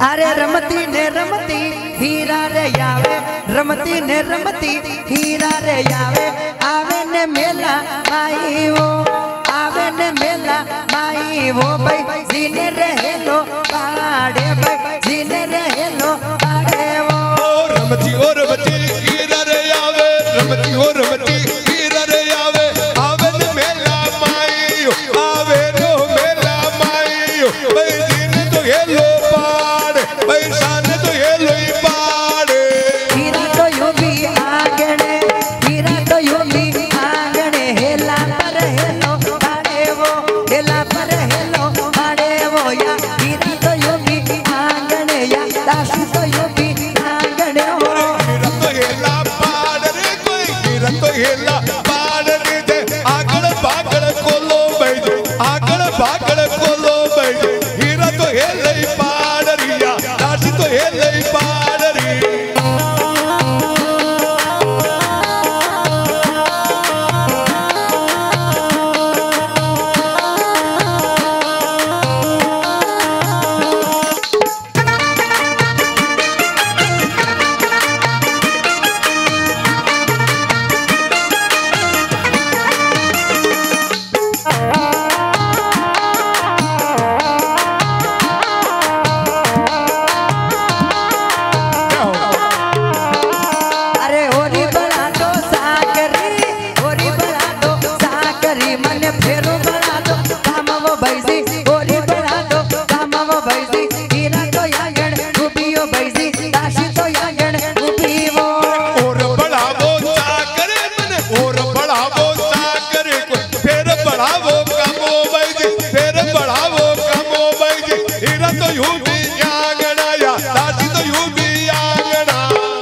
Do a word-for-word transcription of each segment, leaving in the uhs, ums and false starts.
अरे रमती ने रमती हीरा रे आवे, रमती ने रमती हीरा रे आवे, आवे ने मेला माई वो, आवे ने मेला माई वो भाई जीने रहे लो पाड़े, भाई जीने रहे लो पाड़े वो। रमती ओ रमती हीरा रे आवे, रमती ओ रमती हीरा रे आवे, आवे ने मेला माई, आवे नो मेला माई, भाई जीने तो ये लो पाड़े, भाई शान तो ये लो पाड़े। हीरा तो यूं भी आंगने, हीरा तो यूं भी आंगने, हेला पर हेलो पाड़े वो, हेला पर हेलो पाड़े वो या। हीरा तो यूं भी आंगने या, दासी तो यूं भी आंगने हो। हीरा तो हेला पाड़े कोई, हीरा तो हेला पाड़े दे, आगड़ बागड़ कोलो बैठे, आगड़ बागड़ कोलो बैठे, हीरा तो हेले पाड़रिया, दासी तो हेले पाड़री। अरे होरी बड़ा दो साकरी, होरी बड़ा दो साकरी, मन फेरो बड़ा दो काम वो भैसी, होरी बड़ा दो काम वो भैसी। हीरा तो यागण गुबियो भैसी, दासी तो यागण गुबी वो। और बढ़ावो चाकर मन, और बढ़ावो चाकर को, फिर बढ़ावो कमो बैजी, फिर बढ़ावो कमो बैजी, हीरा तो यूं भी आंगना या, दासी तो यूं भी आंगना।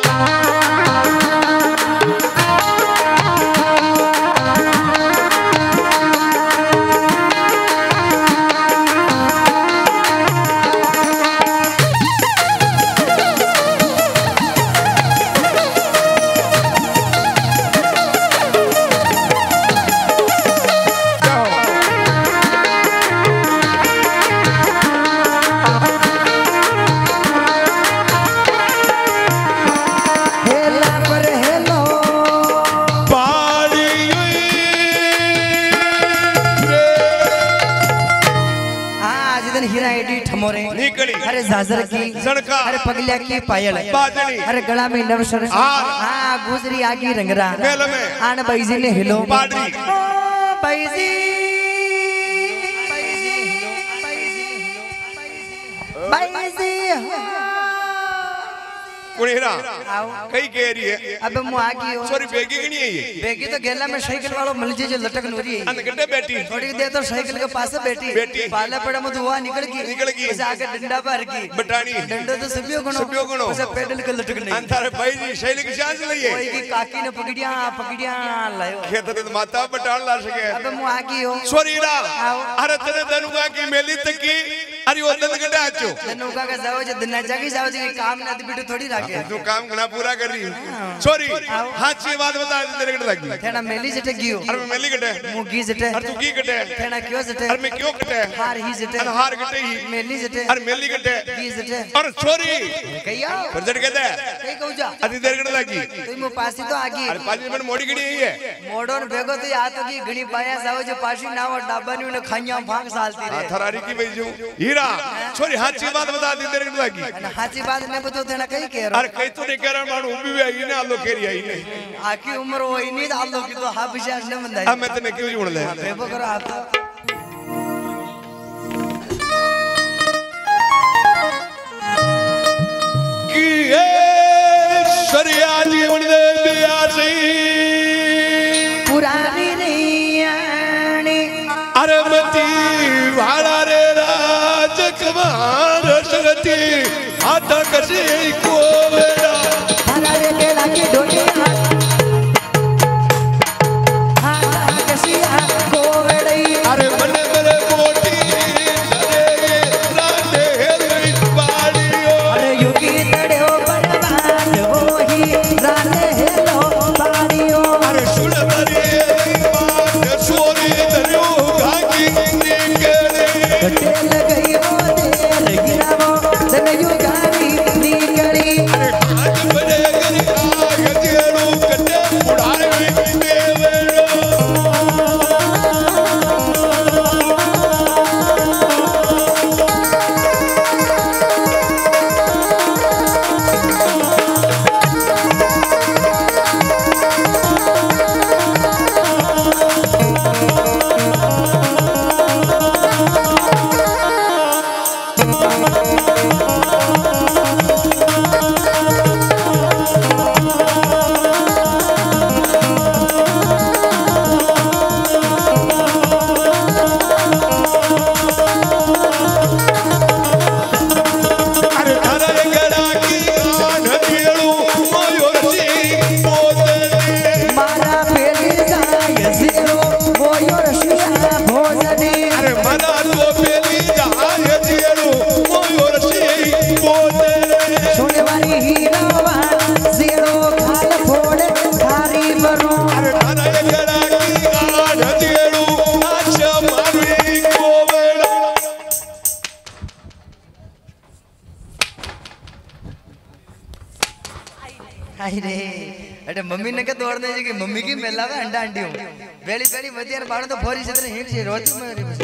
हेला पर हेलो पाड़ी रे आज दिन हीरा एडी ठमोरे निकली, अरे जाजर की सड़का, अरे पगलिया की पायल, बाजनी, अरे गला में नवसर, हाँ। हाँ गुजरी आगी रंगरा, मेल में आन बैजी ने हिलो पाड़ी, ओ बैजी बैजी कुणी हीरा आओ कई कह रही है, अब मु आगी हो सॉरी बेगी की नहीं है ये, बेगी तो गेला में साइकिल वालों मिल जे जो लटक नूरी है, अनगढ़े बैठी, थोड़ी देर तो साइकिल के पास बैठी बैठी। पाला पड़ा मत हुआ निकल गई, निकल गई। उसे आगे डंडा पार की, बटानी, डंडो तो सबियो गणो, सबियो गणो। उसे पेडल के लटक नहीं। अंतर भाई जी शैली की चांस लई कोई है, की काकी ने पकड़िया पकड़िया लायो। खेत तो माता बटाल ला सके। अब मु आगी हो सॉरी हीरा, आओ। अरे तेरे दनुगा की मेली तक की, अरे वो दंद गड्ढा आचो, नौका का जाओ जो दिन जागी जाओ जी काम ना बिटू थोड़ी राखे। तू काम घना पूरा कर रही, सॉरी हाची बात बता तेरे गड्ढा लगी, थेना मेली जटे गियो, अरे मैं मेली गड्ढे, मुगी जटे, अरे तू की गड्ढे, थेना क्यों जटे, अरे मैं क्यों गड्ढे, हार ही जटे, अरे हार गड्ढे ही, मेली जटे, अरे मेली गड्ढे, की जटे, अरे सॉरी कहिया फिर जट कहते हैं, कई कहू जा अरे तेरे गड्ढा लगी, तू मु पासी तो आगी, अरे पाँच मिनट मोड़ी गड़ी है, मोडोन भेगो तो या तो की घणी पाया जाओ जो पासी ना और डाबा नी ने खाइया भांग सालती रे। थरारी की बेजू हीरा, सॉरी हाची बात बता दी तेरे गड्ढा लगी, अन हाची बात ने बतो थेना कई कह रहा अरे कई तो नहीं कह रहा मानू उभी भी आई ना आलो केरी आई नहीं, आकी उम्र होई नहीं आलो की तो हा विशेष ने बंदाई। अब मैं तेने क्यों जुड़ ले, बेबो करो आप तो कि ए सरिया जीवन दे बियासी, पुरानी नहीं आनी, अरे मती वाला रे राज कुमार सगती, आता कसी को वेड़ा, हरा रे केला की डोली हाथ कसिया कोवड़ई, अरे मन मेरे मोटी अरे राधे हेली बाड़ियो, अरे युगी तड़ो परवान वही राने हेलो बाड़ियो, अरे सुन मेरी बात सोरी दरियो घागी निकले, कटे लगई वो तेल गिरावो तन युगा अरे मम्मी ने के दौड़ने जी की मम्मी की मेला में अंडा अंडी हूं बेली बेली मतियार बाण तो फोरी छतरे हिट से रोती मेरी बसा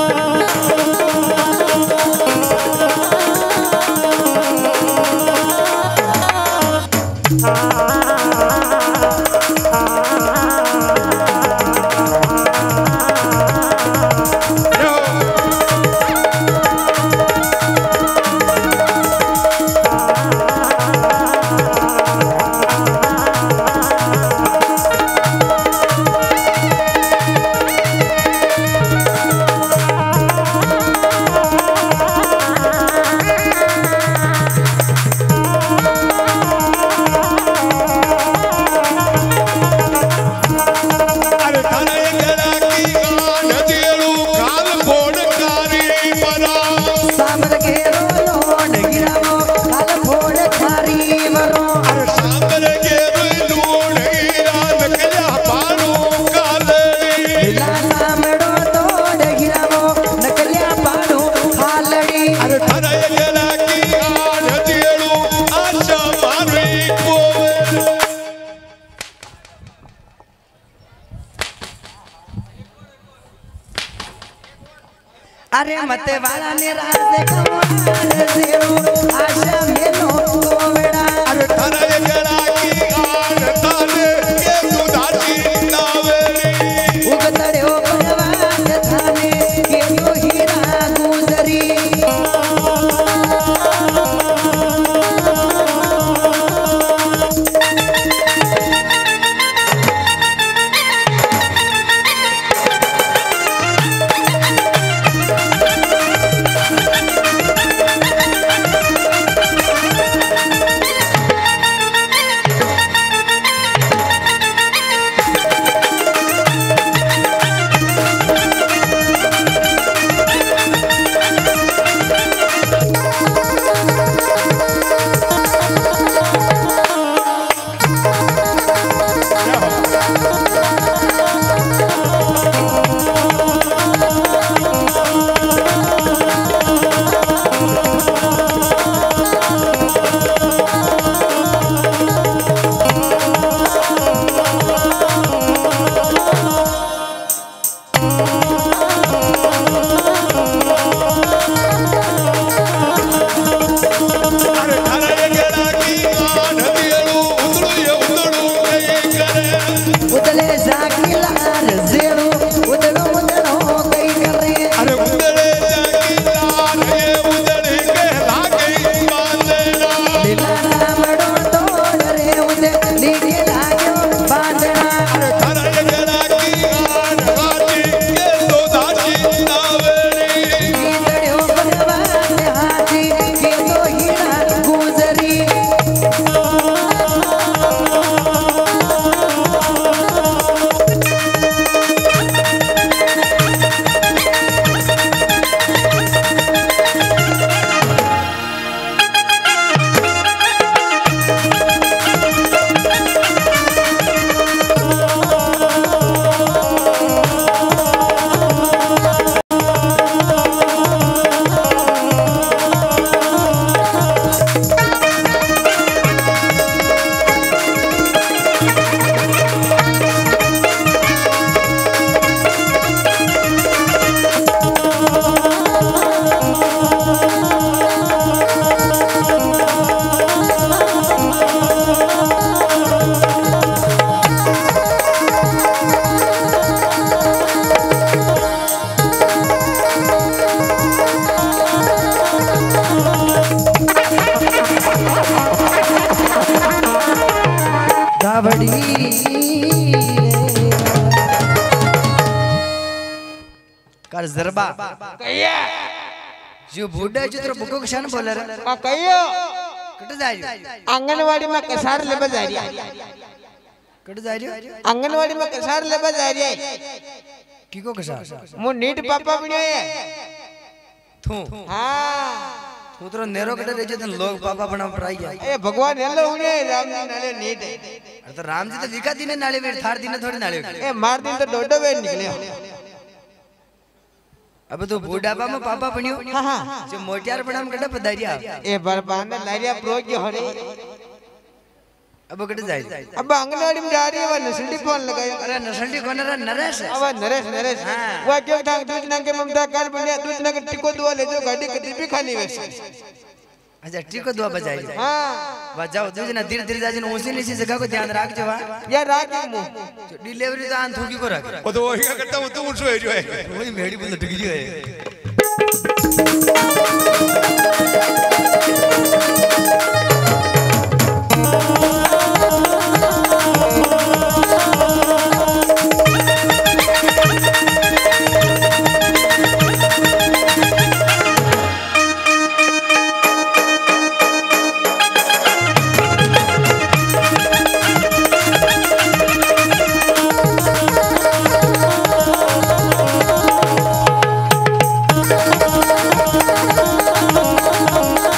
अरे मते वाला ने रात कमाल देऊ आशा मेलो कोवड़ा अरे थारे गड़ा की आन थाने के सुधाची नावेली उगतड़े ओ परवान थाने के यो हीरा गुजरी बावड़ी कर जरबा कहिया जो बूढ़ा जो तेरे बुको किसान बोले रे का कहियो कट जा रही आंगनवाड़ी में कसार लेबा जा रही है कट जा रही आंगनवाड़ी में कसार लेबा जा रही है की को किसान मु नीट पापा बनियो है थू हां तू तो नेरो कटे रहे जो लोग पापा बना पढ़ाई गया ए भगवान हेलो उने राम जी नाले नीट है अरे तो राम जी तो विका दिन नाले वे थार दिन थोड़ी नाले ए मार दिन तो डोडो वे निकले अब तो बूढ़ापा में पापा बनियो हां हां जो मोटियार बना में कटे पदारिया ए बरबान लारिया प्रोज जो हरे अब कटे जाए अब आंगनवाड़ी में जा रही है वो नसली फोन लगायो अरे नसली कौन रे नरेश अब नरेश नरेश वो क्यों थांग दूजना के ममता कर बनिया दूजना के टिको दुआ ले जो गाड़ी कदी भी खाली वैसे अच्छा ठीक को दुआ बजाई हां बजाओ दूजना धीरे धीरे जाजन ऊंची नीची जगह को ध्यान रख जो या राख मु डिलीवरी तो आन थूकी को रख वो तो वही करता हूँ तू उनसे जो है वही मेड़ी बोल टिक जी है Oh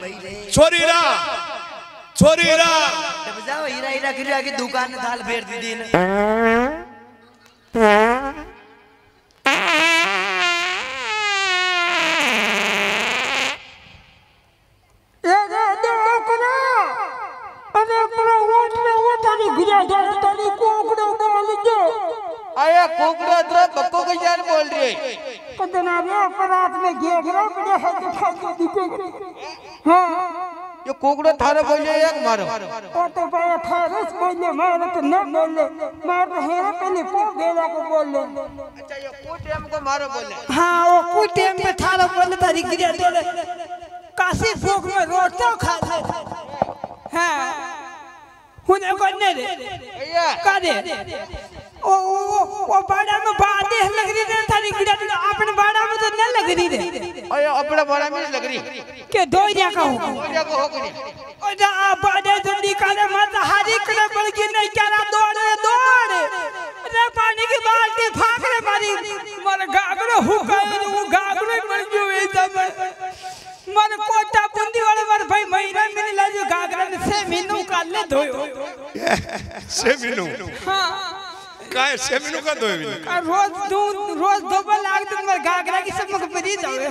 छोरी रा छोरी रा जब जाओ हीरा हीरा गिरा की दुकान में थाल फेर दी दी ये देखो करो अरे पूरा वोट में वो तारी गिरा जा तारी कोकड़ो बोल दो आया कोकड़ा तेरा बक्को के जान बोल रही है कदना रे अपराध में घेरा बड़े है तो खाके दिखेगा हां ये कोकड़ा थारे बोले एक मारो ओ तो भाई थारे बोले मारो तो न बोले मार रहे हैं पहले पो गेला को बोले अच्छा ये कोटेम को मारो बोले हां वो कोटेम में थारा बोले तारी गिरा बोले काशी भूख में रोटी खा ले हां हुने को ने रे भैया का दे ओ ओ ओ बाड़ा में बादे लग रही है थारी गिरा तो अपने बाड़ा में तो न लग रही है ओए अपने बाड़ा में लग रही के दो या का हो दो या को हो गई ओ जा बाड़े जल्दी काले मत हारी करे बल्कि नहीं क्या दौड़ दौड़ रे पानी की बाल्टी फाक रे मारी मर गागरो हुकाए वो गागरो मर गयो ए सब मन कोटा बुंदी वाले मर भाई महीना में ला जो गागरा से मीनू काल ले धोयो से मीनू हां काय से मीनू का धोयो रोज दो रोज दोबल लाग दिन मर गागरा की सब मक परी जावे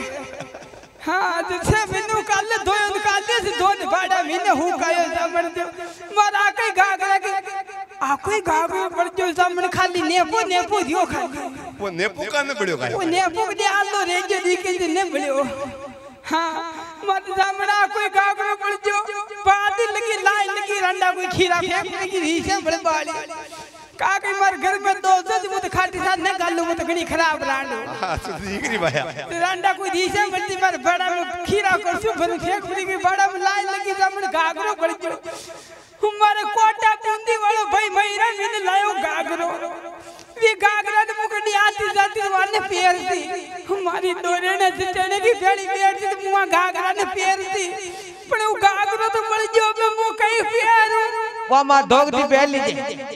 हां जैसे मीनू काल ले धोयो निकाल ले से दोन बाड़ा मीने हु कायो समर दे मर आ के गागरा के आ कोई गागरा पर जो समर खाली नेपो नेपो दियो खाली वो नेपो का न बड़ियो काय वो नेपो दे आलो रे जो दी के ने बड़ियो हां मत जामड़ा कोई गागरो पड़ जो बात लगी लाई लगी रंडा कोई खीरा फेंक लगी रीसे बड़े बाली का के मर घर में दो सज मुत खाटी साथ न गालू मुत घणी खराब रांडो हां तो दीकरी भाया रंडा कोई रीसे बड़ी मर बड़ा में खीरा को सु बन फेंक लगी बड़ा में लाई लगी जामड़ गागरो पड़ जो हमारे कोटा बूंदी वालो भाई महीना में लायो गागरो वे गागरा तो मुकड़ी आती जाती वाले पैर थी हमारी दोरे ने चटने की फेड़ी पैर थी तो मुआ गागरा ने पैर थी पर वो गागरा तो मर जो मैं मु कहीं पैर वो मां दोग दी पैर लीजिए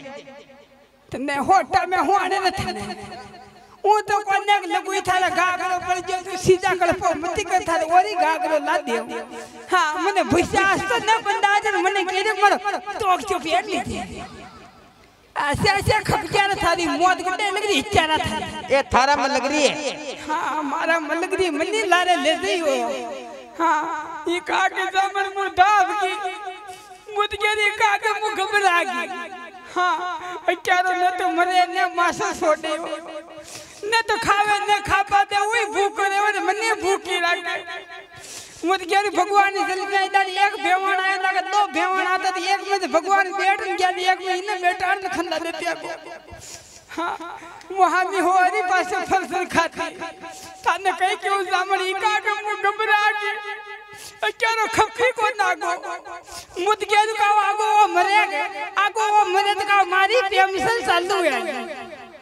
तो मैं होटा में होने न थे वो तो कोने लगुई थारा गागरो पड़ जो तो सीधा कर पो मत कर थारा ओरी गागरो ला दियो हां मने विश्वास तो न बंदाज मने केरे मर तो चुप पैर लीजिए ऐसे ऐसे खपचारा थारी मौत गड्ढे लग रही चारा था ये थारा में लग रही है हां हमारा में लग रही मन्नी लारे ले गई हो हां ये का के जमन मु डाब की मुद के रे का के मु घबरा गई हां चारो न तो मरे ने मासा छोड़े हो न तो खावे न खा पाते वही भूख रे और मन्नी भूखी रखे मुद के रे भगवान ने जल में इधर एक भेवण आया लगा दो भेवण आता तो एक में भगवान बैठ गया एक में इने बेटा न खंदा देते आपको हां वहां भी हो हरी पास फल खाती ताने कह के उस जामड़ी का के मु घबरा के चारो खपी को नागो मुद के का आगो मरे आगो मरे तो का मारी पेमसल चालू है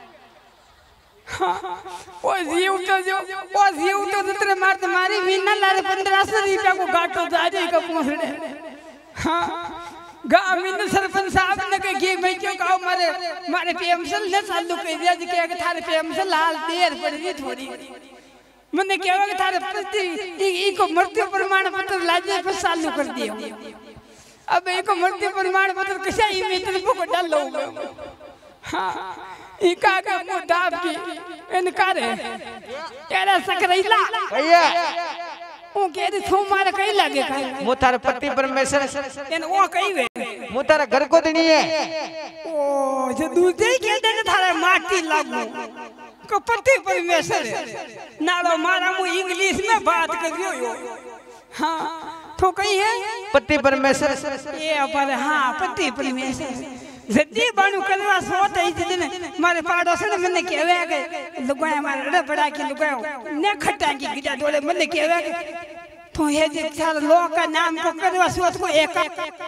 ओ जीव तो जो ओ जीव तो तेरे मार तुम्हारी मीना लारे पंद्रह सौ रुपया को गाटो जाजे का पहुंचने हां गांव में सरपंच साहब ने के गे मैं क्यों गांव मारे मारे पेमसल ने चालू कर दिया जी के थारे पेमसल हाल देर पड़ गई थोड़ी मैंने कहवा के थारे प्रति ई को मृत्यु प्रमाण पत्र लाजे पर चालू कर दिया अब एक मृत्यु प्रमाण पत्र कैसे ई मीटर को डाल लो हां ई का का मु दाब की इनकार है तेरा सकरैला भैया ओ के रे थू मारे कई लागे का मु तार पति परमेश्वर एन ओ कई वे मु तार घर को देनी है ओ जे दूजे के देने थारे माटी लागू को पति परमेश्वर नालो मारा मु इंग्लिश में बात करियो यो हां तो कई है पति परमेश्वर ये पर हां पति परमेश्वर जदी बाणु करवा सोत है दिन मारे पाड़ोसन मने केवे के लुगाया मारे बड़ा की लुगायो ने खटा की गिजा डोले मने केवे तो हे जे चार लोग का नाम को करवा सोत को एक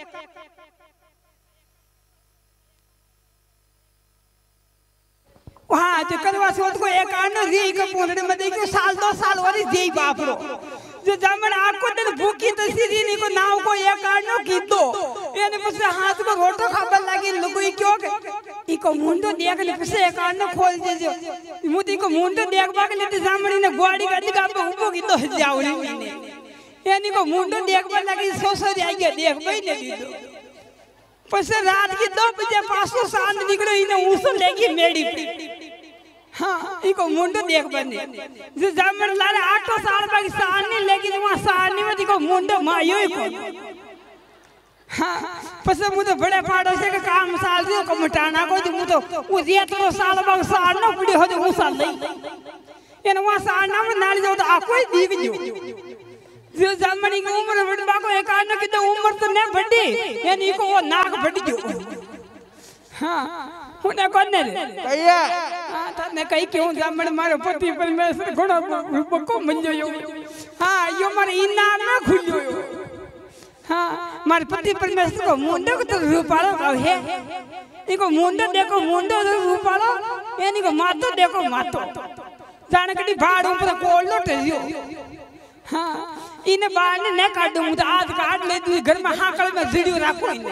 वहां जो करवा सोत को एक आनो री के पोंडे में देखो साल दो साल वाली देई बाप रो जो जामन आको दिन भूखी तो सीधी नी को नाव को एक आनो की दो यानी पसे हाथ को रोटो खाबल लागी लुगुई क्यों के इको मुंडो देख ले पसे एक आनो खोल दे जो मुदी को मुंडो देख बा के ले जामनी ने गोड़ी गड्डी का पे ऊपर की तो जाओ नी यानी को मुंडो देखबा लगी सोसर आ गया देखबई ने दीदो पस रात की दो बजे पासो सांड निकलो इने ऊसो लेगी मेड़ी हां इको मुंडो देखबा ने जे जामर लारे आठो साल बाकी सांड ने लेगी वहां सांड में इको मुंडो मायो ही को हां पस मुझे बड़े पाड़ो से का काम साल दियो को मटाना को तो मुझे वो जेतरो साल बाकी सांड न पड़ी हो तो ऊसा लई इन वहां सांड ना नाली जो तो आ कोई दीग जो जो जमनी की उम्र बढ़बा को एक आने की तो उम्र तो ने बढ़ी यानी को वो नाक बढ़ गयो हां हुने कोने रे भैया हां तने कई क्यों जमन मारो पति परमेश्वर घणो बको मंजो यो हां यो मारे इनाम में खुल्यो हां मारे पति परमेश्वर को मुंडो को तो रूपालो है इको मुंडो देखो मुंडो रूपालो यानी को मातो देखो मातो जाने कडी भाड़ ऊपर कोलो टेरियो हां इने बाण ने काटू मुझे आज काट ले तू घर में हाकल में जीडियो रखो इने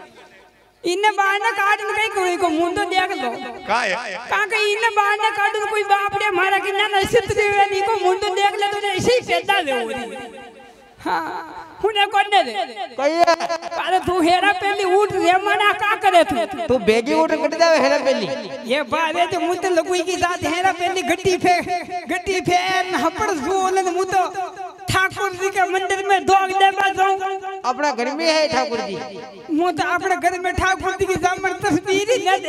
इने बाण ने काट ने कई कोई को मुंडो देख लो का है का के इने बाण ने काटू कोई बाप रे मारा कि ना नसीब दे नी को मुंडो देख ले तो ऐसे ही पैदा दे ओरी हां हुने कोने रे भैया अरे तू हेरा पहली उठ रे मना का करे तू तू बेगी उठ कट जावे हेरा पहली ये बारे तो मुते लगुई की जात हेरा पहली गट्टी फे गट्टी फेर हपड़ जोलन मुतो ठाकुर जी के मंदिर में दोग देवा जाऊं अपना घर में है ठाकुर जी मु तो अपने घर में ठाकुर जी की जामर तस्वीर ही न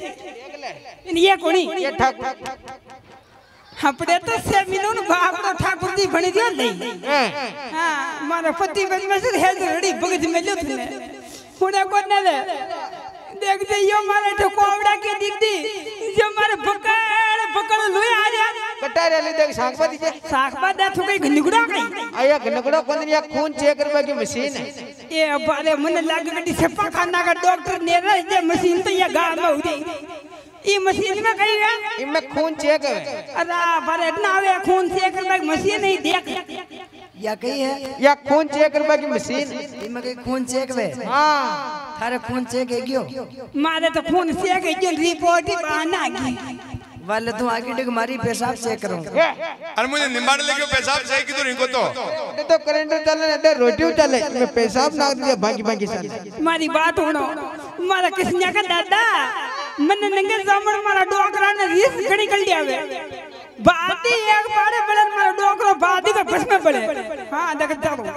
देखी ये कोनी ये ठाकुर अपने तो से मिलन बाप तो ठाकुर जी बनी दियो नहीं हां मारा पति परमेश्वर है रेडी भगत मिलो तने हुने कोने रे देख जे यो मारे तो कोवड़ा के दिख दी जो मारे पकड़ पकड़ लोए आ जा कटा रे ले देख साखबा दीजे साखबा दे तो कई निगुड़ा कई आया गनगड़ा कोन या खून चेक करबा की मशीन है ये बारे मन लाग गटी छप्पा खाना का डॉक्टर ने रे जे मशीन तो ये गांव में उड़ी ई मशीन में कई है इनमें खून चेक है अरे बारे इतना आवे खून चेक करबा की मशीन नहीं देख या कही है या खून चेक करबा की मशीन इनमें कई खून चेक वे हां थारे खून चेक है क्यों मारे तो खून चेक है जो रिपोर्ट ही बहाना की वाले तू आगे डिग मारी पेशाब चेक करूं अरे मुझे निम्बाड़ लेके पेशाब सही किधर इनको तो ये तो करंट चले ने रोटी चले मैं पेशाब नाक दिया बाकी बाकी साल मारी बात होनो मारा किसने का दादा मन नंगे जामर मारा डोकरा ने रिस घड़ी कर लिया वे बात ही एक बारे बड़े मारा डोकरा बात ही का बस में पड़े हां देख चलो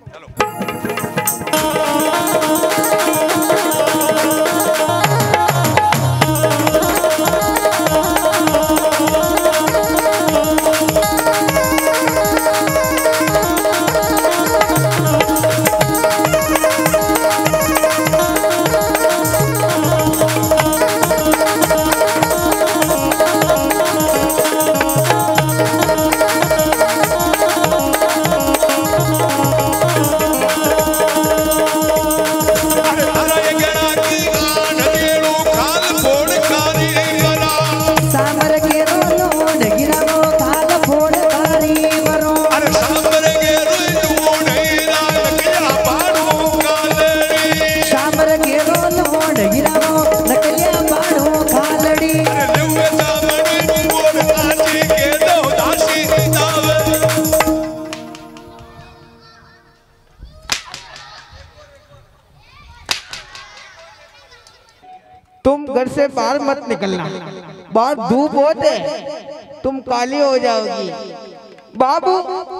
तुम घर से बाहर मत निकलना बाहर धूप बहुत है तुम काली हो जाओगी बाबू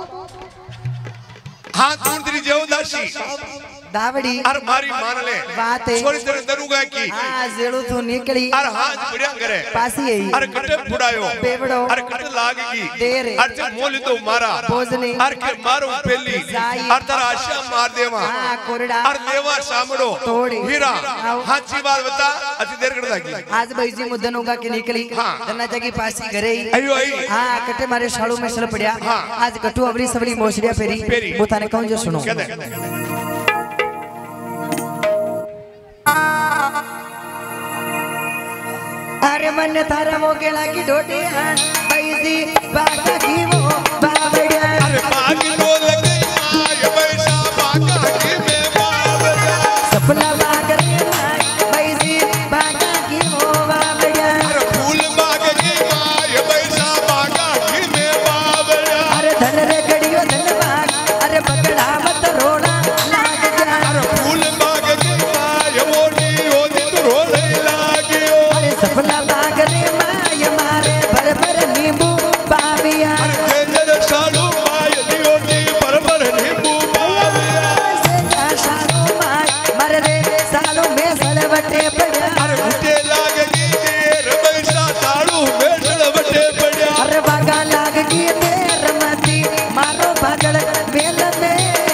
हाँ तुम तेरी जेवदासी दावड़ी अर मारी मान ले बात है छोरी तेरे दरुगा की हां जेड़ू तू निकली अर हां बढ़िया करे पासी है अर कटे फुड़ायो बेवड़ो अर कटे लागेगी देर अर जब मोल तो मारा भोजनी अर के मारो पेली अर तारा आशा मार देवा हां कोरडा अर देवा सामड़ो तोड़ी हीरा हाची बात बता अति देर कर दागी आज भाई जी मुद्दन होगा के निकली हां तना जगी पासी घरे ही अयो आई हां कटे मारे शाड़ू में सल पड़या आज कटू अवली सबली मोसड़िया पेरी वो थाने कहूं जो सुनो अरे मन थारा वो गेला की ढोटी हां पैसी बाका की वो बावड़िया अरे बागी नो लगे आय पैसा बाका की में बावड़िया सपना बाग रे पैसी बाका की वो बावड़िया अरे फूल बाग की आय पैसा बाका की में बावड़िया अरे धन रे गड़ियो धन बाग अरे पकड़ बटे पड़ा अरे बटे लागगी देर पैसा ताड़ू मेल बटे पड़ा अरे बागा लागगी देर मती मारो भागड़ मेल में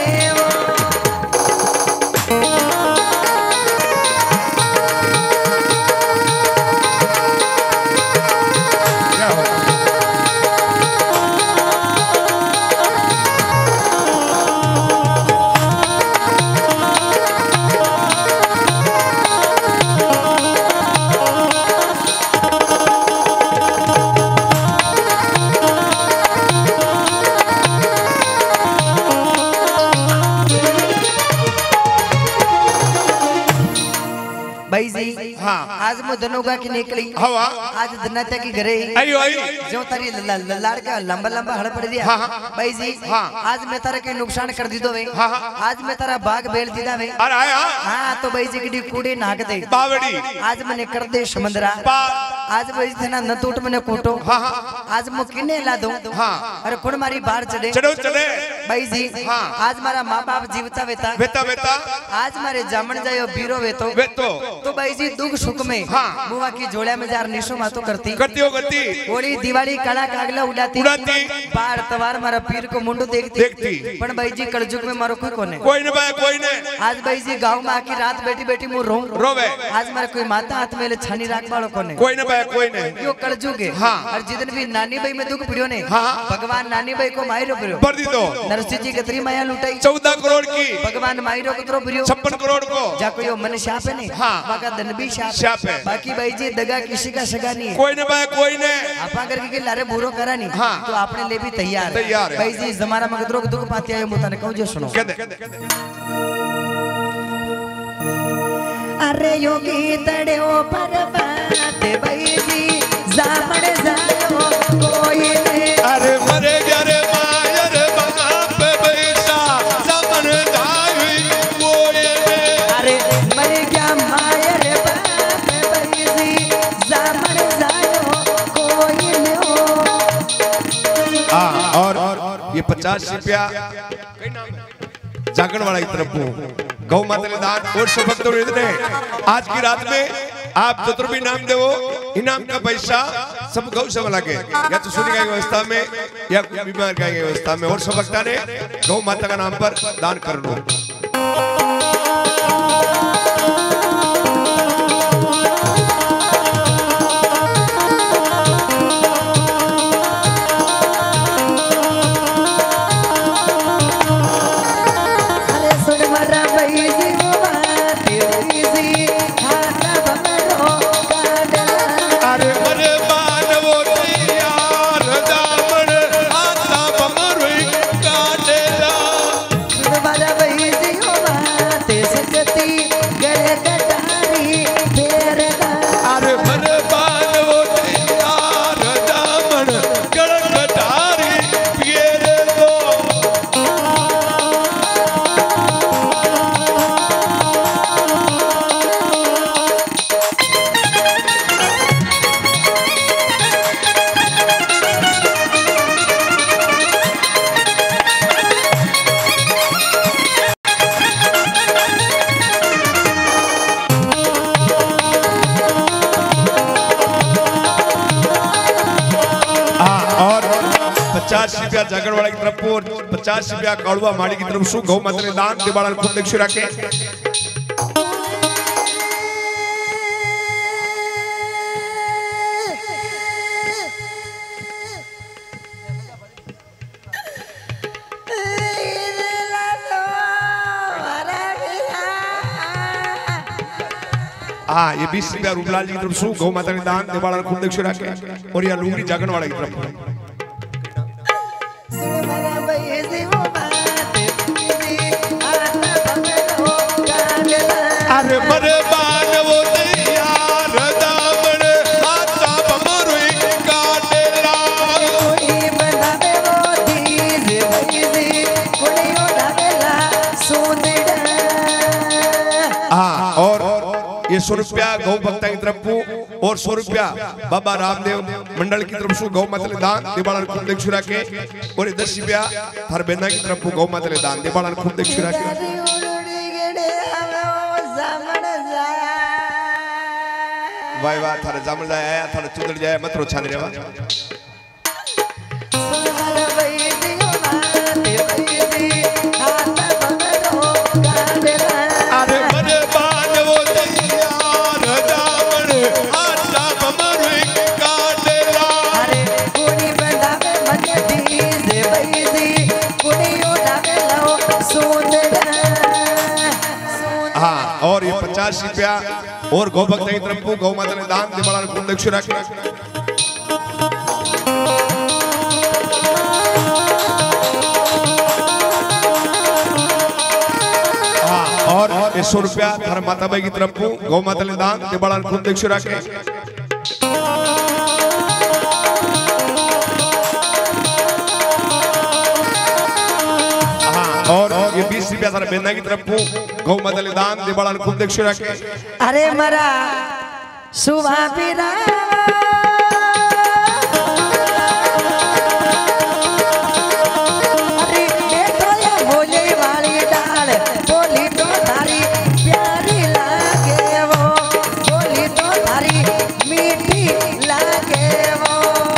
भाई जी हाँ आज मैं धनुगा की निकली हवा आज धनात्या की घरे आयो आई जो तारी लाड़ का लंबा लंबा हड़ पड़ दिया हाँ, हाँ। भाई जी हाँ। आज मैं तारा के नुकसान कर दी दो वे हाँ, हाँ। आज मैं तारा बाग बेल दीदा वे अरे आया हाँ तो भाई जी की कूड़े नाक दे बावड़ी आज मैंने कर दे समंदरा पा आज भाई जी ना न टूट मैंने कूटो हाँ हाँ आज मैं किन्ने ला दूं हाँ अरे कौन मारी बाहर चढ़े चलो चले भाई जी हाँ। आज मारा माँ बाप जीवता वेता बेटा बेटा आज मारे जामन जायो बीरो वेतो बेटो तो भाई जी दुख सुख में हाँ। बुआ की जोड़ा में जार निशो मातो करती करती हो करती होली दिवाली कड़ा कागला उड़ाती उड़ाती। बार तवार मारा पीर को मुंडो देखती देखती। पण भाई जी कलजुग में मारो कोई कोने कोई न भाई कोई ने आज भाई जी गांव में आकी रात बैठी बैठी मु रो रोवे आज मारा कोई माता हाथ में ले छानी राख वालो कोने कोई न भाई कोई ने यो कलजुग है हाँ। और जितने भी नानी भाई में दुख पिड़ियो ने हाँ। भगवान नानी भाई को मायरो पिड़ियो भर दी दो नरसिंह जी कतरी माया लुटाई चौदह करोड़ की भगवान मायरो कतरो पिड़ियो छप्पन करोड़ को जा कोई मन शाप है नहीं हाँ। बाका धन भी शाप शाप है। बाकी भाई जी दगा किसी का सगा नहीं है कोई न भाई कोई ने आपा करके के लारे बुरो करा नहीं हाँ। तो आपने ले भी तैयार तैयार है। भाई जी जमाना मगदरो को दुख पाती आयो मुताने कहूं जो सुनो कह दे अरे योगी तड़ो पर्वत भाई जी जामण जायो कोई ने अरे मरे गरे मायर बाप बैसा समन जाई कोई ने अरे मर गया मायर बाप भाई जी जामण जायो कोई ने हाँ और ये पचास रुपया जागरण वाला की तरफ गौ माता ने दान और सब भक्तों ने आज की रात में आप चतुर्भी नाम देवो इनाम का पैसा सब गौ से लगे या तो सुनी की व्यवस्था में या बीमार की व्यवस्था में और सब भक्ता ने गौ माता का नाम पर दान कर लो पचास रुपया जागरण वाला की तरफ और पचास रुपया कड़वा माड़ी की तरफ सु गौ माता ने दान दिवाड़ा खुद दीक्षु रखे हाँ ये बीस रुपया रूपलाल जी की तरफ सु गौ माता ने दान दिवाड़ा खुद दीक्षु रखे और यह लुंगरी जागरण वाला की तरफ अरे मरे बान वो तैयार दामन आता बमरुई काटेला कोई बनावे वो दीज भईजी कोई ओढ़ावेला सोनेड़ा हाँ और ये सौ रुपया गौ भक्ता की तरफ और सौ रुपया बाबा रामदेव मंडल की तरफ से गौ माता ने दान दिवाड़ा खुद दीक्षु रखे और दस रुपया हर बेना की तरफ गौ माता ने दान दिवाड़ा खुद दीक्षु रखे वाह वाह थारे जामल जाए आया थारे चुदड़ जाए मत रो छान रेवा अरे बड़े बाल वो तैयार जामल आटा कमर काटेला अरे कोनी बनावे मने दी से बैसी कोनी उड़ावे लो सोंदड़ा हाँ और ये पचास रुपया और गौ भक्त की तरफ गौ माता ने दान दिवाला कुंड दक्षिणा की हाँ और ये सौ रुपया धर्म माता बाई की तरफ गौ माता ने दान दिवाला कुंड दक्षिणा की और ये बीस रुपया सारा बेना की तरफ गौ माता ने दान दिवाला कुंड दक्षिणा की अरे मरा सुबह बिरा अरे ये तो ये भोले वाली डाल बोली तो थारी प्यारी लागे वो बोली तो थारी मीठी लागे वो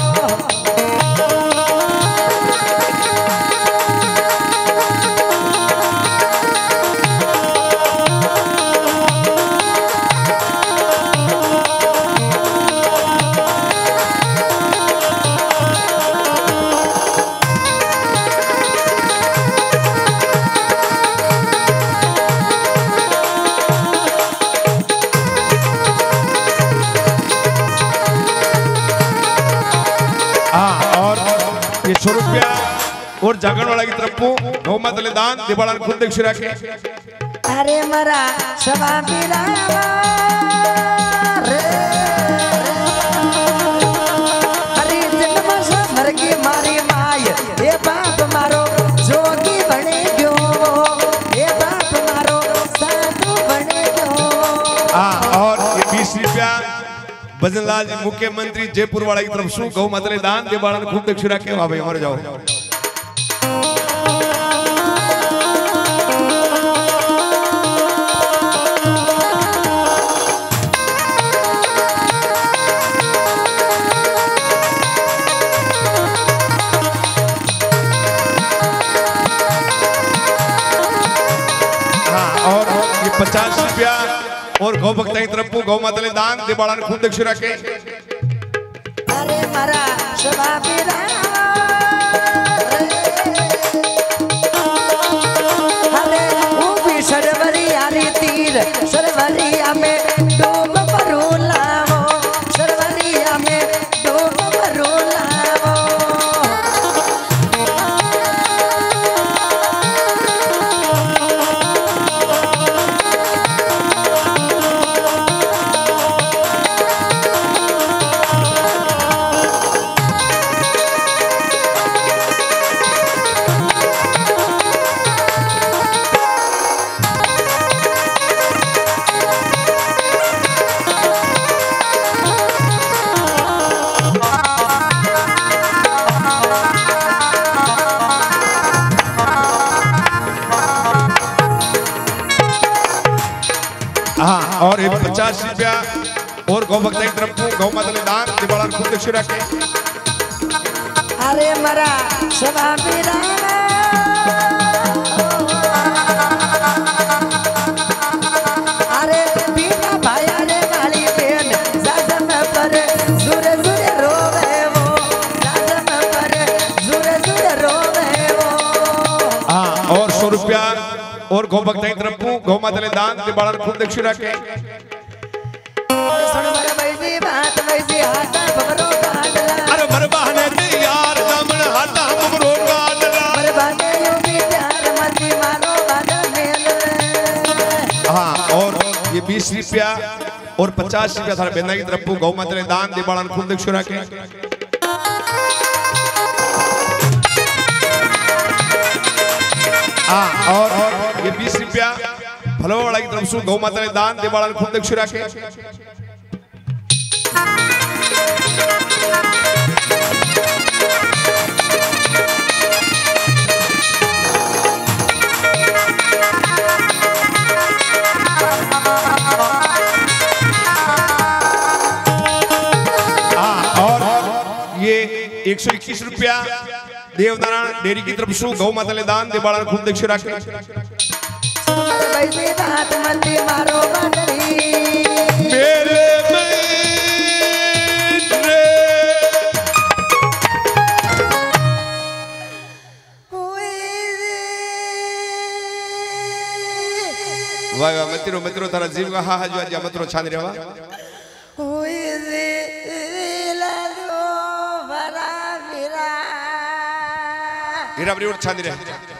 सौ रुपया और जागरण वाला की तरफ गौ माता ने दान दिवाला खुद दक्षिणा के अरे मरा सवा बिरावा रे अरे जन्म से मर की मारी माय ये बाप मारो जोगी बने गयो ये बाप मारो साधु बने गयो हाँ और ये बीस रुपया भजनलाल जी मुख्यमंत्री जयपुर वाला की तरफ से गौ माता ने दान दिवाला खुद दक्षिणा के वहां भाई मर जाओ पचास रुपया और गौ भक्ता की तरफ गौ माता ने दान दिवाला खुद दक्षिणा के अरे मरा सवा बिरावा अरे वो भी सरवरिया रे तीर सरवरिया में डूब परो लावो सरवरिया में डूब परो लावो हाँ और ये पचास रुपया और गौ भक्ता की तरफ गौ माता ने दान दिवाला खुद दक्षिणा के अरे मरा सवा बिरावा अरे बिना भाया रे वाली बेन जाजम पर जुरे जुरे रोवे वो जाजम पर जुरे जुरे रोवे वो हाँ और सौ रुपया और गौ भक्ता की तरफ गौ माता ने दान दिवाला खुद दक्षिणा के सुन मर बैसी बात बैसी हाथा बबरो काटला अरे मरबाने यार दामन हाथा बबरो काटला मर बाने यो भी प्यार मती मारो बादा मेल हाँ और ये बीस रुपया और पचास रुपया सारा बेना की तरफ गौ माता ने दान दिवाला खुद दक्षिणा के हाँ और, और ये बीस रुपया भलो वाला की तरफ से गौ माता ने दान दिवाला खुद दक्षिणा के एक सौ इक्कीस रुपया देवनारायण डेरी की तरफ से गौ माता ने दान दे बाड़ा खूब दीक्षा रखे वैसे हाथ मंदी मारो बाटली मेरे वाह वाह मित्रों मित्रों तारा जीव का हा हा जो आज मित्रों छान रेवा ओए रे लालो भरा मेरा हीरा बरी उठ छान रे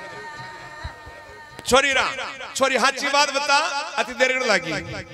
छोरी रा छोरी हाची बात बता अति देर लगी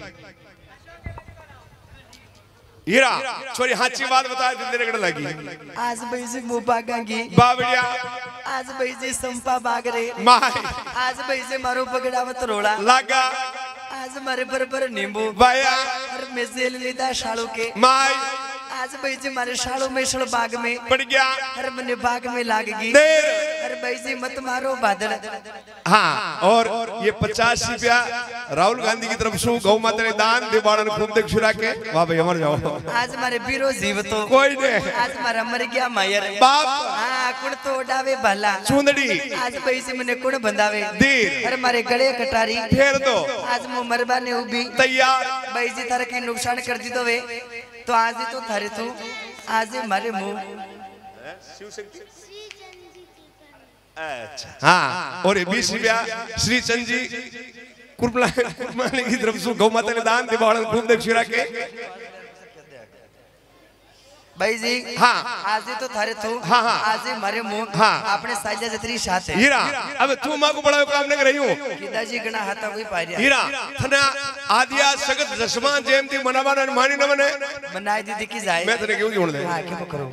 हीरा छोरी हाची बात बता अति देर लगी आज बैसे मुबा गंगी बावड़िया आज बैसे संपा बागरे माय आज बैसे मारो पकड़ावत रोड़ा लगा आज मारे पर पर नींबू बाया और मैं जेल लेदा शालू के माय आज बैसे मारे शालू में शल बाग में पड़ गया हर मने बाग में लाग गई देर हर बैसे मत मारो बादल हाँ और ये पचास रुपया राहुल गांधी की तरफ से गौ माता ने दान दे बाड़ा खूब देख छुरा के वाह भाई अमर जाओ आज मारे बीरो जीव तो कोई नहीं आज मारा मर गया मायर बाप हाँ कुण तो उड़ावे भला चुंदड़ी आज पैसे मैंने कुण बंधावे दीर अरे मारे गले कटारी फेर दो आज मो मरबा ने उभी तैयार बैजी थारे की नुकसान कर दी तो वे तो आज ही तो थारे तू आज ही मारे मुंह अच्छा हाँ और ये बीस रुपया श्री चंद जी कुरपला कुरमाने की तरफ से गौ माता ने दान दे बाड़ा खूब देख छुरा के भाई जी हाँ आज ही तो थारे तू हाँ हाँ आज ही मारे मुंह हाँ अपने साइजा जतरी साथ है हीरा अब तू मां को बड़ा काम नहीं कर रही हूँ किदाजी गणा हाथा कोई पारिया हीरा थना आदिया सगत जसमान जयंती मनावाना मानी न मने बनाई दीदी की जाए मैं तेरे क्यों जोड़ दे हाँ क्यों करो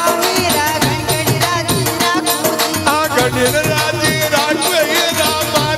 राजी राजू राजू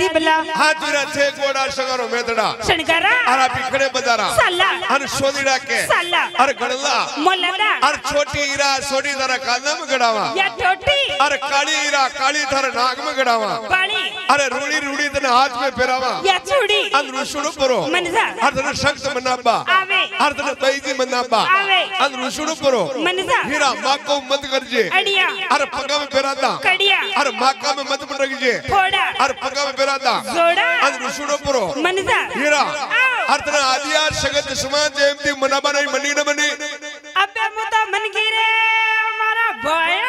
दी बला हाजुरा थे गोड़ा सगरो मेदड़ा शनकारा अरे पिखड़े बजारा साला अरे सोदीड़ा के साला अरे गड़ला मोलदा अरे छोटी हीरा छोटी तरह कांदा में गड़ावा या छोटी अरे काली हीरा काली तरह नाक में गड़ावा काली अरे रूड़ी रूड़ी तने हाथ में फेरावा या चूड़ी अंदर सुनो परो मनजा हर तने शख्स मनाबा आवे हर तने बैजी मनाबा आवे अंदर सुनो परो मनजा हीरा माको मत करजे अड़िया अरे पगा में फेरादा कड़िया अरे माका में मत पटकजे थोड़ा अरे पगा में फेरादा जोड़ा अंदर सुनो परो मनजा हीरा हर तरह आदियार शगत समाज जेमती मनाबा नहीं मनी न मनी अबे मुता मन गिरे हमारा भाया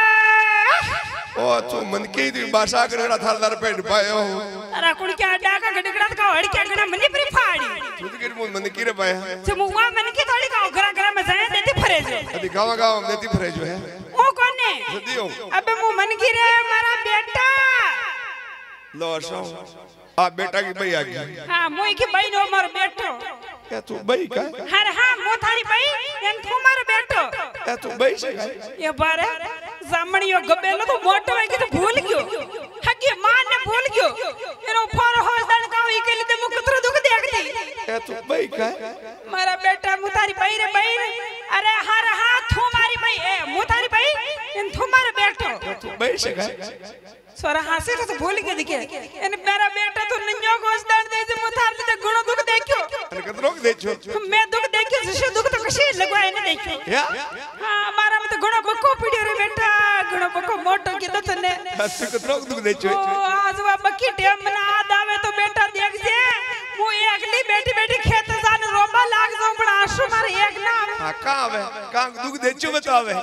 ओ तू मन के दी भाषा करड़ा थारदार पेट पायो अरे कुड़ क्या डाका गडगड़ा का हड़ क्या गना मनी परी फाड़ी तू के मुन मन की रे पाया चमुआ मन की थोड़ी का घरा घरा में जाए देती फरे जो अभी गावा गावा में देती फरे जो है ओ कौन है सदियो अबे मु मन गिरे हमारा बेटा लो सो आ बेटा की भई आ गई हां मोई की बहन हो मारो बेटो क्या तू भई का हर हां मो थारी बई एन तुम्हारो बेटो क्या तू भई से ये बारे जामणियो गबेलो तो मोटो है कि तो भूल गयो हकी मां ने भूल गयो एनो फोर हो दन का ई के लिए मु कतरो दुख देख दी क्या तू भई का मारा बेटा मु थारी बई रे बई अरे हर हाथ तुम्हारी बई ए मु थारी बई एन तुम्हारो बेटो तू भई से का सोरा हासे तो भूल गए दिखे एन मेरा बेटा तो नन्यो गोस्तान दे जे मुथार ले गुण दुख देखियो अरे कतरो के देखो मैं दुख देखियो जिसे दुख तो कशी लगवाए ने देखियो या हां हमारा में तो गुण बको पीड़ियो रे बेटा गुण बको मोटो के तो तने तू कतरो के दुख देखो ओ आज वा बकी टेम ना आद आवे तो बेटा देख जे मु एकली बेटी बेटी खेत जान रोबा लाग जो बड़ा आंसू मारे एक ना हां का आवे का दुख देखो बतावे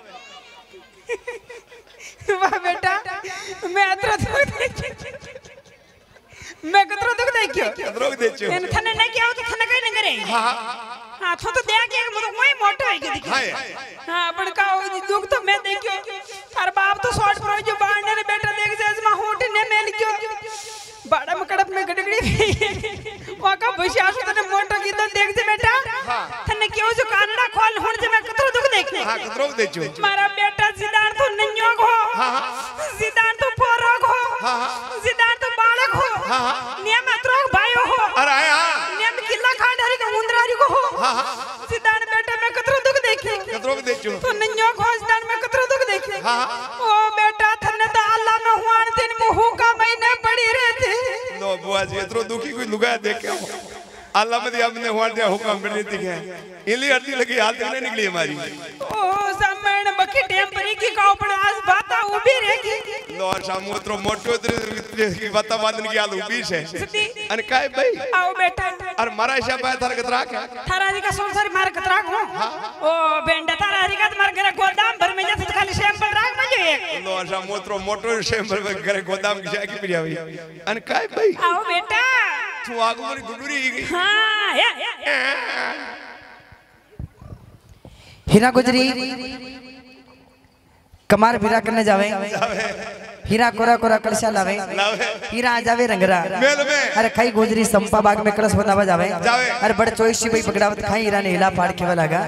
वाह बेटा मैं अतरो दुख देखियो मैं कतरो दुख देखियो कतरो के देखो एन थने न के आओ तो थने कई न करे हां हां तो तो देख के मुझे कोई मोटो है के देखियो हां हां बड़का दुख तो मैं देखियो तार बाप तो शॉर्ट प्रो जो बांडे ने बेटा देख से मैं होट ने मेल क्यों बड़ा मकड़प में गडगड़ी वाका बसिया से तने मोटो की तो देख से बेटा थने क्यों जो कानड़ा खोल हुन जे मैं कतरो दुख देखने हां कतरो के देखो मारा बेटा जिदान तो नन्यो को हां जिदान तो पोरो को हां जिदान तो बालक हो हां नियम अतरो भाइयो हो अरे हां नियम किला खांडरी का मुंदरारी को हो हां जिदान बेटा मैं कतरो दुख देखे कतरो के देखो तो नन्यो को जिदान मैं कतरो दुख देखे हां ओ बेटा थने तो अल्लाह में हुआन दिन मुहू का महीने पड़ी रहते नो बुआ जी इतरो दुखी कोई लुगा देख के अल्लाह में हमने हुआ दिया हुक्म करने दिखे इली अर्दी लगी हाल तक नहीं निकली हमारी ओ समण बकी टेम्परी की काउ पर आज बात उभी रहेगी नो शामू इतरो मोटो की बात वादन की हाल उभी से अन काय भाई आओ बेटा और मारा हिसाब है थार कतरा का थारा जी का संसार मार कतरा को ओ बेंडा थारा जी का तुम्हारे घर गोदाम भर में जैसे खाली सैंपल राख मजो एक नो शामू इतरो मोटो सैंपल में घर गोदाम की जाके पिया हुई अन काय भाई आओ बेटा तू आगू मेरी गुडुरी गई हां या हीरा गुजरी कमार भिरा करने जावे हीरा कोरा कोरा कलशा लावे हीरा आ जावे रंगरा मेल में अरे खाई गुजरी संपा बाग में कलश बनावा जावे जावे अरे बड़ चोइस भाई पकड़ावत खाई हीरा ने हिला फाड़ के लगा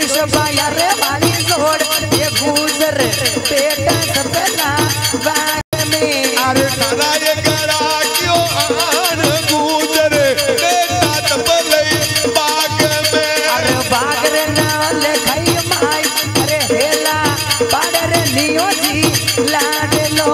चोईस बाया रे वाली जोड़ ये गुजर बेटा सपना बाग में। अरे तारा ये गड़ा क्यों आन गुजर बेटा तपलई बाग में। अरे बाग रे नाल खाई माई अरे हेला पाड़ रे नियो जी लाडलो।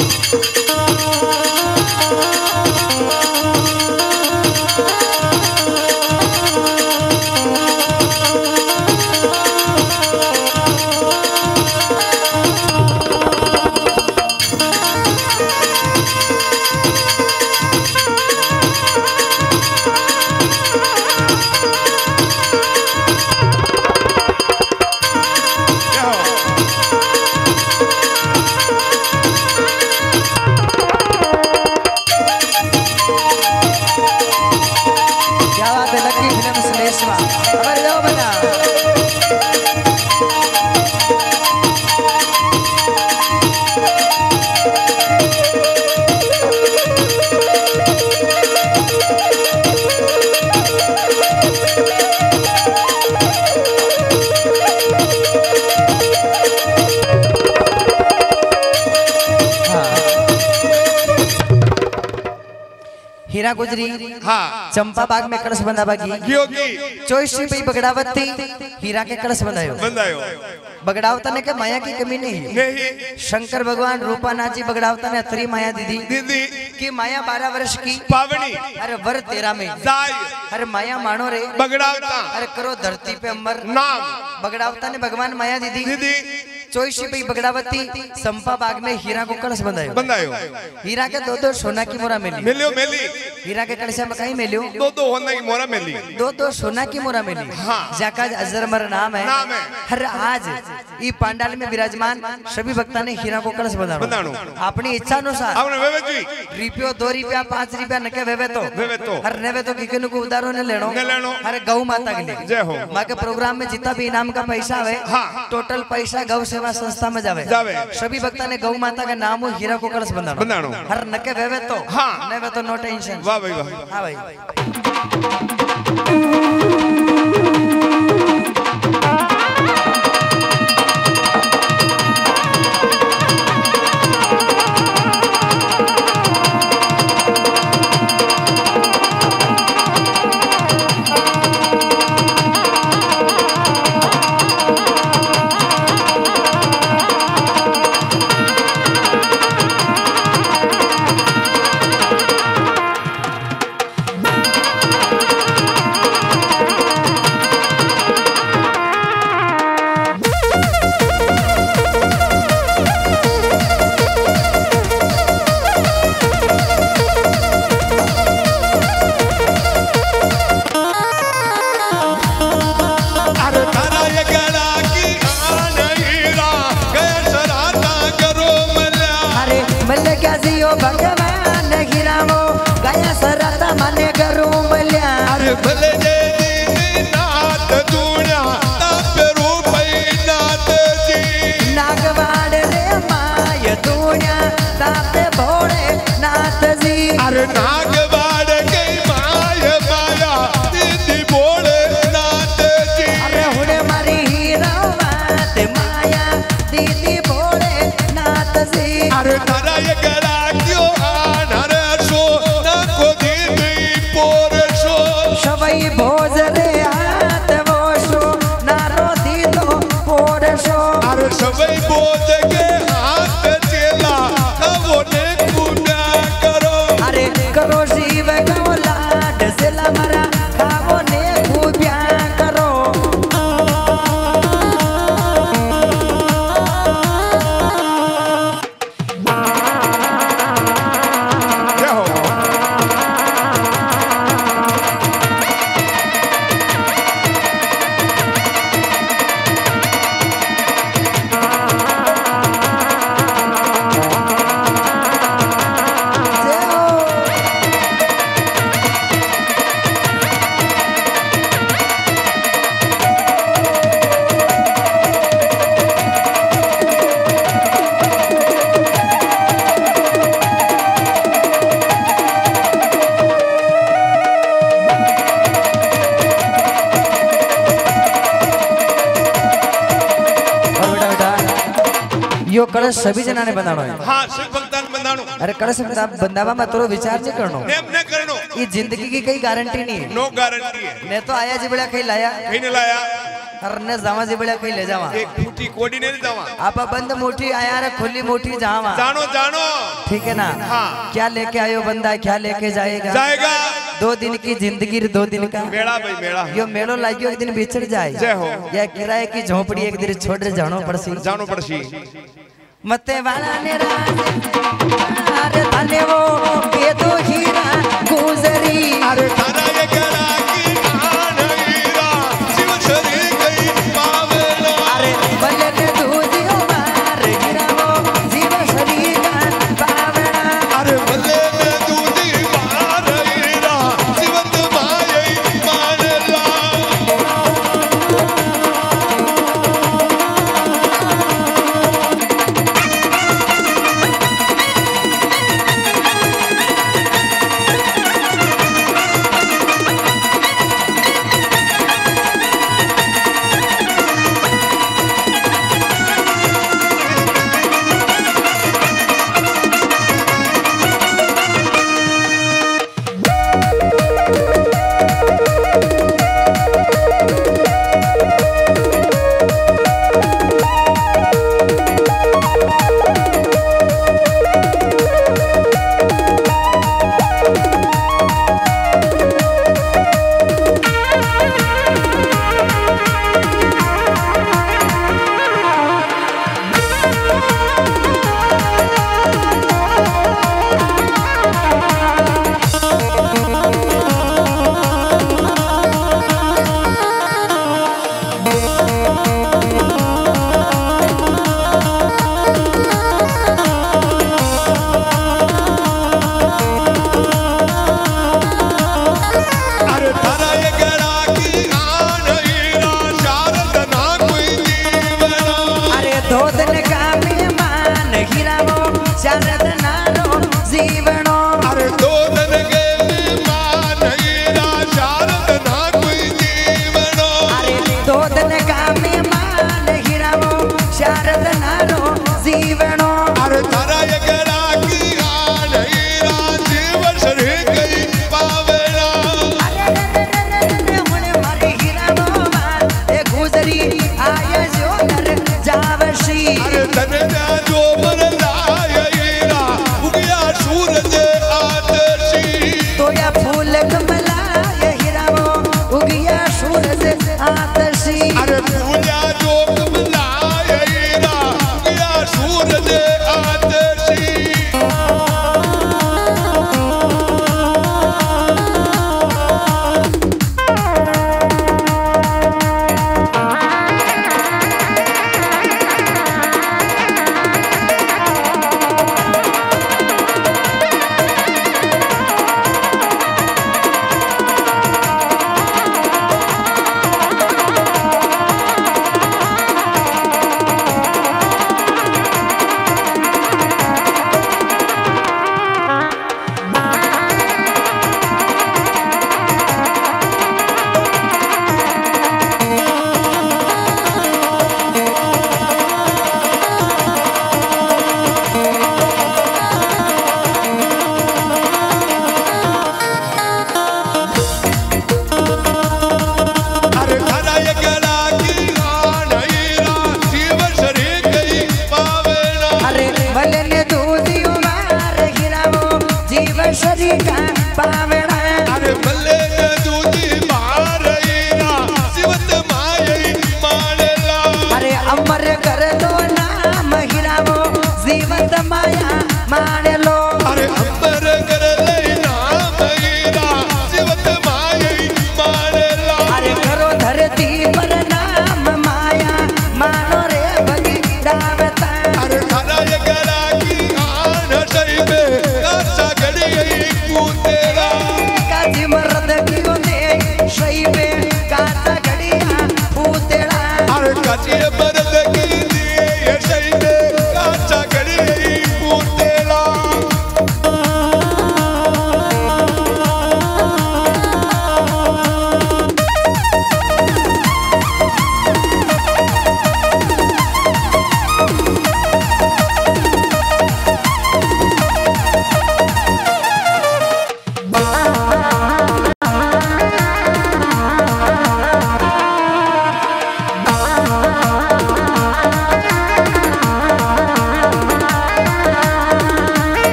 हीरा गुजरी हाँ चंपा बाग में कलश बंधा बागी योगी चोईसी पे बगड़ावती हीरा के कलश बंधायो बंधायो। बगड़ावता ने के माया की कमी नहीं है। नहीं शंकर भगवान रूपानाथ जी बगड़ावता ने अतरी माया दीदी दीदी की माया बारह वर्ष की पावनी अरे वर तेरा में जाय अरे माया मानो रे बगड़ावता अरे करो धरती पे अमर नाम बगड़ावता ने भगवान माया दीदी दीदी चोईसी पे बगड़ावती संपा बाग में हीरा को कलश बंधायो बंधायो। हीरा के दो दो सोना की मोरा मिली मिलियो मिली हीरा के कलश में कहीं मिलियो दो दो होने की मोरा मिली दो दो सोना की मोरा मिली हाँ। जाका अजरमर नाम है नाम है। हर आज ई पांडाल में विराजमान सभी भक्ता ने हीरा को कलश बंधानो बंधानो। अपनी इच्छा अनुसार आपने वेवे जी रुपयो दो रुपया पांच रुपया नके वेवे तो वेवे तो हर नेवे तो किकनु को उधारो ने लेनो ने लेनो। हर गौ माता के लिए जय हो। मां के प्रोग्राम में जितना भी इनाम का पैसा है हाँ। टोटल पैसा गौ सेवा संस्था में जावे जावे। सभी भक्ता ने गौ माता का नाम हो हीरा को कलश बंधानो बंधानो। हर नके वेवे तो हाँ। नेवे तो नो टेंशन। वाह भाई वाह। हाँ भाई भगवान गिरावो गया सरता मने गरू मल्या अरे भले जे नाथ दुनिया तब रूपई नाथ जी नागवाड़ रे माय दुनिया ताते भोले नाथ जी अरे नागवाड़ के माय माया दीदी भोले नाथ जी अरे हुने मारी हीरा बात माया दीदी भोले नाथ जी अरे तारा ये गड़ा क्यों आनर सो न को दीदी पोर सो सवई भोज रे हाथ वो सो नारो दीदो पोर सो अरे सवई बोझ के हाथ चेला वो ने पूजा करो अरे करो शिव को लाड सिला मरा खावो ने पूजा करो यो कलश सभी जना ने बनानो है। हाँ शिव भक्तान बनानो। अरे कलश बंदावा में तोरो विचार नहीं करनो। नेम ने करनो। ये जिंदगी की कई गारंटी नहीं है। नो गारंटी है। ने तो आया जी बड़ा कहीं लाया। कहीं नहीं लाया। अरे ने जावा जी बड़ा कहीं ले जावा। एक मुट्ठी कोड़ी नहीं जावा। आप बंद मुट्ठी आया रे खुली मुट्ठी जावा। जानो जानो। ठीक है ना। हाँ। क्या लेके आयो बंदा क्या लेके जाएगा। जाएगा। दो दिन की जिंदगी दो दिन का मेला भाई मेला। यो मेलो लागियो एक दिन बिछड़ जाए। जय हो। या किराए की झोपड़ी एक दिन छोड़ जानो पड़सी। जानो पड़सी। मते वाला ने अरे तने वो ये तो हीरा गुजरी। अरे तारा ये करा की आन हीरा शिव शरी गई पावेला। अरे बल्ले के दूधियो मार हीरा वो शिव शरी का पावेला। अरे बल्ले में दूधी मार हीरा शिवत माये मानेला।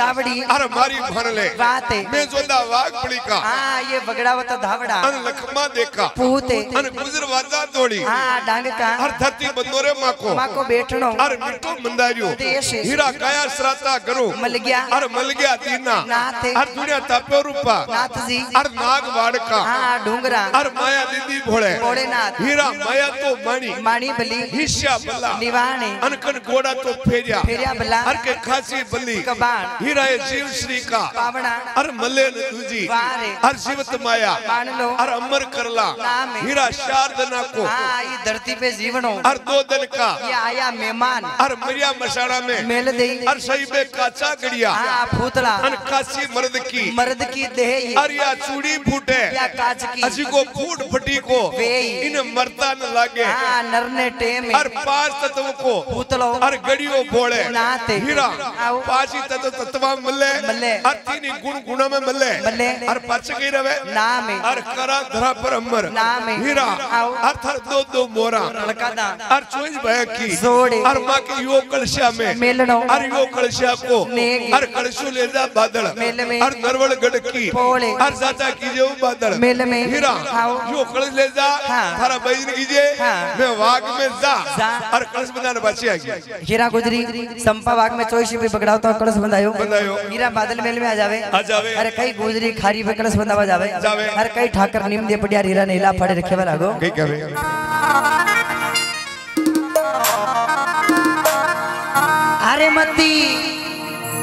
सावड़ी अरे मारी भर ले बात है मैं जोदा वाग पड़ी का हाँ ये बगड़ावत धावड़ा अन लखमा देखा पूते अन गुजर वाजा तोड़ी हाँ डांग का हर धरती बंदोरे माको माको बैठनो अरे मिठो मंदारियो देश हीरा काया श्राता करो मल गया अरे मल गया दीना नाथ अरे दुनिया तापो रूपा नाथ जी अरे नाग वाड़का हाँ डूंगरा अरे माया दीदी भोले भोलेनाथ हीरा माया तो मानी माणी बली हिस्सा बला निवाणे अनकन घोड़ा तो फेरिया फेरिया बला हर के खासी बली कबाण हीरा ये जीव श्री का पावना अर मल्ले न दूजी वारे हर जीवत माया मान लो अर अमर करला नाम है। हीरा शारदना को हाँ ये धरती पे जीवनो हर दो दिन का ये आया मेहमान हर मरिया मसाड़ा में मेल दे हर सही में काचा गड़िया हाँ फूतला अन कासी मर्द की मर्द की देह ही अर या चूड़ी फूटे या काच की असी को फूट फटी को वेई। इन मरता न लागे हाँ नरने टेम हर पांच तत्व को फूतलो हर गड़ियों बोले नाते हीरा आओ। पांच ही तत्व तत्वा मल्ले मल्ले। हर तीन ही गुण गुणों में मल्ले मल्ले। हर पांच के रवे नाम है हर करा धरा पर अमर नाम है। हीरा आओ। हर थर दो दो मोरा लड़का हर चोइस भय की जोड़े। हर माँ के यो कलशा में मेलनो हर यो कलशा को नेगी। हर कलशु ले जा बादल मेल में। हर नरवड़ गढ़ की पोले। हर साचा कीजिए वो बादल मेल में। हीरा आओ। यो कलश ले जा हाँ। थारा बैजन कीजिए हाँ। मैं वाग में जा जा। हर कलश बनाने बचे आ गया हीरा गुजरी संपा बाग में चोइस भी पकड़ाओ तो कलश बंधायो बंधायो। हीरा बादल मेल में आ जावे आ जावे। अरे कई गुजरी खारी पे कलश बंधावा जावे जावे। अरे कई ठाकर नीम दे पड़िया हीरा नीला फाड़े रखे वाला गो कई कहे अरे मती